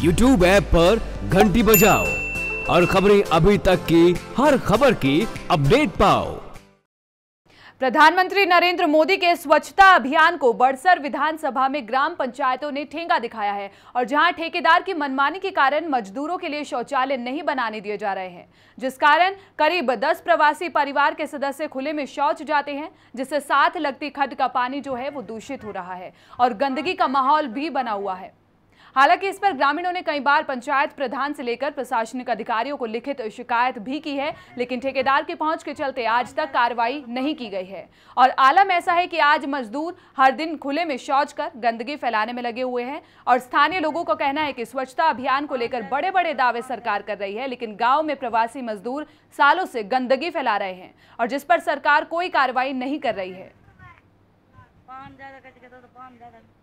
YouTube app पर घंटी बजाओ और खबरें अभी तक की हर खबर की अपडेट पाओ। प्रधानमंत्री नरेंद्र मोदी के स्वच्छता अभियान को बड़सर विधानसभा में ग्राम पंचायतों ने ठेंगा दिखाया है और जहां ठेकेदार की मनमानी के कारण मजदूरों के लिए शौचालय नहीं बनाने दिए जा रहे हैं, जिस कारण करीब 10 प्रवासी परिवार के सदस्य खुले में शौच जाते हैं, जिससे साथ लगती खड्ड का पानी जो है वो दूषित हो रहा है और गंदगी का माहौल भी बना हुआ है। हालांकि इस पर ग्रामीणों ने कई बार पंचायत प्रधान से लेकर प्रशासनिक अधिकारियों को लिखित शिकायत भी की है, लेकिन ठेकेदार की पहुंच के चलते आज तक कार्रवाई नहीं की गई है। और आलम ऐसा है कि आज मजदूर हर दिन खुले में शौच कर गंदगी फैलाने में लगे हुए हैं और स्थानीय लोगों का कहना है कि स्वच्छता अभियान को लेकर बड़े बड़े दावे सरकार कर रही है, लेकिन गाँव में प्रवासी मजदूर सालों से गंदगी फैला रहे हैं और जिस पर सरकार कोई कार्रवाई नहीं कर रही है।